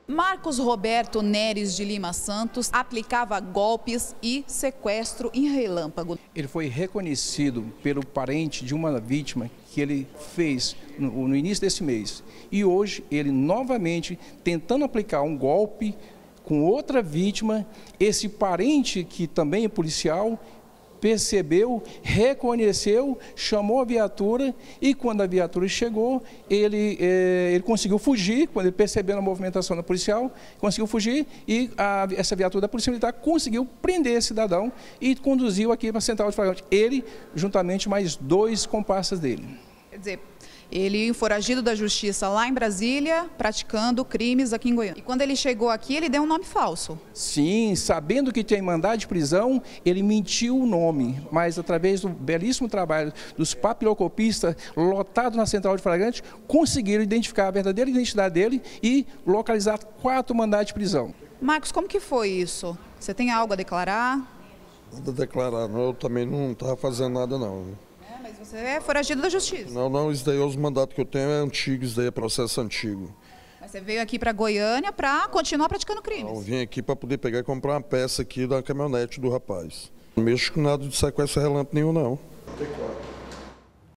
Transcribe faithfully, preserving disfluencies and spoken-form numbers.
Marcos Roberto Neres de Lima Santos aplicava golpes e sequestro em relâmpago. Ele foi reconhecido pelo parente de uma vítima que ele fez no, no início desse mês. E hoje ele novamente tentando aplicar um golpe com outra vítima, esse parente que também é policial, percebeu, reconheceu, chamou a viatura e quando a viatura chegou, ele, eh, ele conseguiu fugir, quando ele percebeu a movimentação da policial, conseguiu fugir e a, essa viatura da Polícia Militar conseguiu prender esse cidadão e conduziu aqui para a central de flagrante. Ele, juntamente mais dois comparsas dele. Quer dizer, ele foragido da justiça lá em Brasília, praticando crimes aqui em Goiânia. E quando ele chegou aqui, ele deu um nome falso. Sim, sabendo que tem mandado de prisão, ele mentiu o nome, mas através do belíssimo trabalho dos papilocopistas lotados na central de flagrante, conseguiram identificar a verdadeira identidade dele e localizar quatro mandados de prisão. Marcos, como que foi isso? Você tem algo a declarar? Nada a declarar, não, eu também não estava fazendo nada não. Mas você é foragido da justiça. Não, não, isso daí, os mandatos que eu tenho é antigo, isso daí é processo antigo. Mas você veio aqui para Goiânia para continuar praticando crimes. Não, eu vim aqui para poder pegar e comprar uma peça aqui da caminhonete do rapaz. Não mexo com nada de sequestro relâmpago nenhum, não.